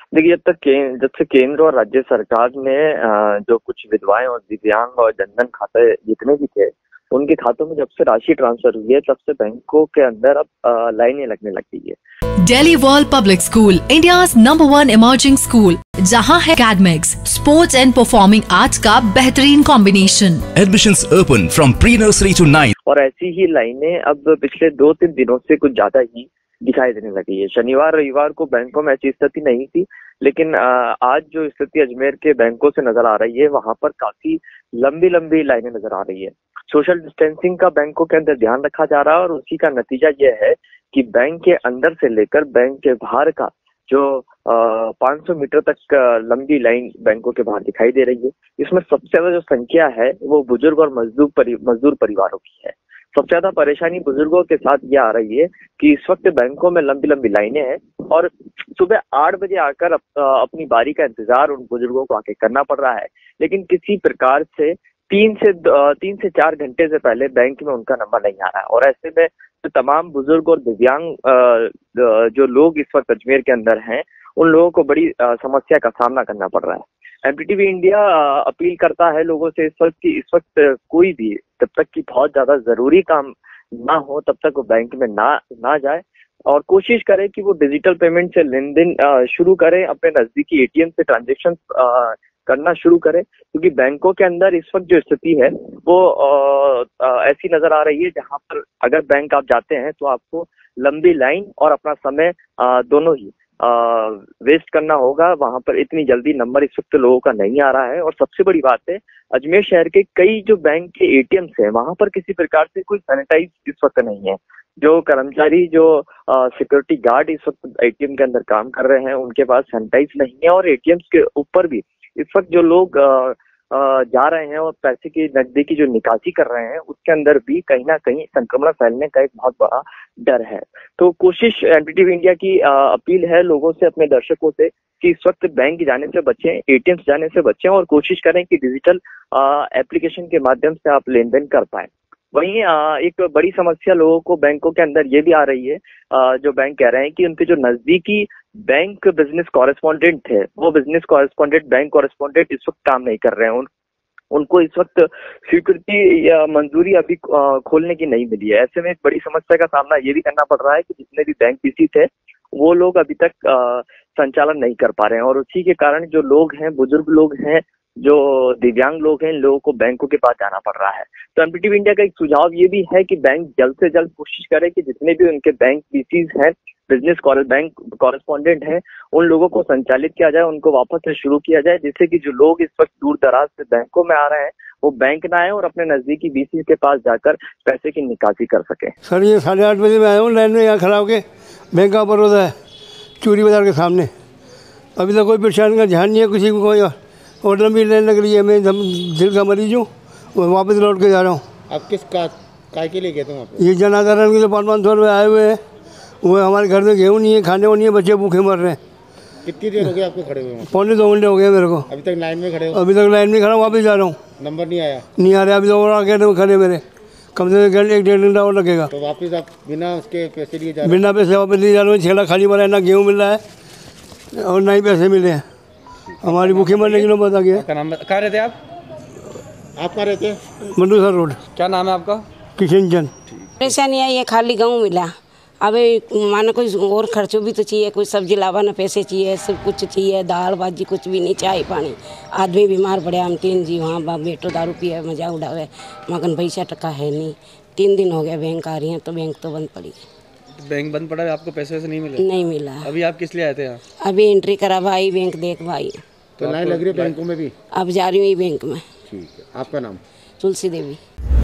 देखिए, जब से केंद्र और राज्य सरकार ने जो कुछ विधवाएं और दिव्यांग और जनधन खाते जितने भी थे, उनके खातों में जब से राशि ट्रांसफर हुई है, तब से बैंकों के अंदर अब लाइनें लगने लग गई है। Delhi world public school, India's number 1 emerging school, जहां है academics, sports and performing arts का बेहतरीन combination. Admissions open from pre-nursery to 9. और ऐसी ही लाइनें अब पिछले 2-3 दिनों से कुछ ज्यादा ही दिखाई देने लगी है। शनिवार रविवार को बैंकों में ऐसी स्थिति नहीं थी, लेकिन आज जो स्थिति अजमेर के बैंकों से नजर आ रही है, वहां पर काफी लंबी लंबी लाइनें नजर आ रही है। सोशल डिस्टेंसिंग का बैंकों के अंदर ध्यान रखा जा रहा है और उसी का नतीजा यह है कि बैंक के अंदर से लेकर बैंक के बाहर का जो 500 मीटर तक लंबी लाइन बैंकों के बाहर दिखाई दे रही है। इसमें सबसे ज्यादा जो संख्या है वो बुजुर्ग और मजदूर परिवारों की है। सबसे ज्यादा परेशानी बुजुर्गों के साथ ये आ रही है कि इस वक्त बैंकों में लंबी लंबी लाइनें हैं और सुबह 8 बजे आकर अपनी बारी का इंतजार उन बुजुर्गों को आके करना पड़ रहा है, लेकिन किसी प्रकार से 3 से 4 घंटे से पहले बैंक में उनका नंबर नहीं आ रहा है। और ऐसे में तो तमाम बुजुर्ग और दिव्यांग जो लोग इस वक्त अजमेर के अंदर हैं, उन लोगों को बड़ी समस्या का सामना करना पड़ रहा है। एमपीटीवी इंडिया अपील करता है लोगों से इस वक्त कोई भी जब तक कि बहुत ज्यादा जरूरी काम ना हो तब तक वो बैंक में ना जाए और कोशिश करे कि वो डिजिटल पेमेंट से लेन देन शुरू करें, अपने नजदीकी एटीएम से ट्रांजेक्शन करना शुरू करें, क्योंकि बैंकों के अंदर इस वक्त जो स्थिति है वो ऐसी नजर आ रही है जहां पर अगर बैंक आप जाते हैं तो आपको लंबी लाइन और अपना समय दोनों ही वेस्ट करना होगा। वहां पर इतनी जल्दी नंबर इस वक्त लोगों का नहीं आ रहा है। और सबसे बड़ी बात है, अजमेर शहर के कई जो बैंक के एटीएम्स हैं वहां पर किसी प्रकार से कोई सैनिटाइज इस वक्त नहीं है। जो कर्मचारी जो सिक्योरिटी गार्ड इस वक्त एटीएम के अंदर काम कर रहे हैं उनके पास सैनिटाइज नहीं है। और एटीएम्स के ऊपर भी इस वक्त जो लोग जा रहे हैं और पैसे की नकदी जो निकासी कर रहे हैं उसके अंदर भी कहीं ना कहीं संक्रमण फैलने का एक बहुत बड़ा डर है। तो कोशिश एमपीटीवी इंडिया की अपील है लोगों से, अपने दर्शकों से, कि इस वक्त बैंक जाने से बचें, एटीएम जाने से बचें और कोशिश करें कि डिजिटल एप्लीकेशन के माध्यम से आप लेन देन कर पाए। वहीं एक बड़ी समस्या लोगों को बैंकों के अंदर ये भी आ रही है, जो बैंक कह रहे हैं कि उनके जो नजदीकी बैंक बिजनेस कॉरेस्पॉन्डेंट थे, वो बिजनेस कॉरेस्पॉन्डेंट बैंक कॉरेस्पॉन्डेंट इस वक्त काम नहीं कर रहे हैं। उनको इस वक्त स्वीकृति या मंजूरी अभी खोलने की नहीं मिली है। ऐसे में एक बड़ी समस्या का सामना ये भी करना पड़ रहा है कि जितने भी बैंक पीसी थे वो लोग अभी तक संचालन नहीं कर पा रहे हैं और उसी के कारण जो लोग हैं, बुजुर्ग लोग हैं, जो दिव्यांग लोग हैं, इन लोगों को बैंकों के पास जाना पड़ रहा है। तो एमपीटीवी इंडिया का एक सुझाव ये भी है कि बैंक जल्द से जल्द कोशिश करे कि जितने भी उनके बैंक पीसीज हैं, बैंक कॉरेस्पॉन्डेंट हैं, उन लोगों को संचालित किया जाए, उनको वापस से शुरू किया जाए, जिससे कि जो लोग इस वक्त दूर दराज से बैंकों में आ रहे हैं वो बैंक ना आए और अपने नजदीकी बीसी के पास जाकर पैसे की निकासी कर सके। सर, ये 8:30 बजे मैं आया हूँ लाइन में, यहाँ खड़ा होके बैंक ऑफ बड़ौदा है, चूड़ी बाजार के सामने। अभी तक कोई परेशानी का ध्यान नहीं है किसी को, कोई और लंबी लाइन लग रही है। मैं दिल का मरीज हूँ, वापस लौट के जा रहा हूँ। आप किस काय के लिए गए थे वहाँ पे? ये जन आधारण के लिए 500 रुपये आए हुए हैं। वो हमारे घर में गेहूँ नहीं है, खाने को नहीं है, बच्चे भूखे मर रहे हैं। कितनी देर हो गई आपको खड़े हुए? 1.25 घंटे हो गए मेरे को। अभी तक लाइन में खड़े हो? अभी तक लाइन में खड़ा, वापस जा रहा हूँ। नंबर नहीं आया? नहीं आ रहा, अभी तो और आगे खड़े मेरे, कम से कम 1-1.5 घंटा और लगेगा। तो वापस आप बिना उसके पैसे लिए जा रहे? बिना पैसे वापस नहीं जा रहा हूँ। छेड़ा खाली पड़ा है, ना गेहूँ मिल रहा है और ना ही पैसे मिले हैं। हमारी भूखे मरने की नौबत आ गई है। कहाँ रहते आप? आप कहाँ रहते हैं? मंडूसर रोड। क्या नाम है आपका? किशन चंद। परेशानी आई है, खाली गेहूँ मिला। अभी मानो कोई और खर्चों भी तो चाहिए, कोई सब्जी लावा ना पैसे चाहिए, सब कुछ चाहिए, दाल भाजी कुछ भी नहीं, चाय पानी। आदमी बीमार पड़े, हम 3 जी वहाँ बाप बेटो दारू पिए मजा उड़ावे, मगन पैसा टका है नहीं। 3 दिन हो गया बैंक आ रही हैं तो बैंक तो बंद पड़ी। बैंक बंद पड़ा है, आपको पैसे वैसे नहीं मिले? नहीं मिला। अभी आप किस लिए आए थे यहाँ? अभी एंट्री करा भाई, बैंक देख भाई। तो लाइन लग रही है बैंकों में भी? अब जा रही हूँ बैंक में। ठीक है, आपका नाम? तुलसी देवी।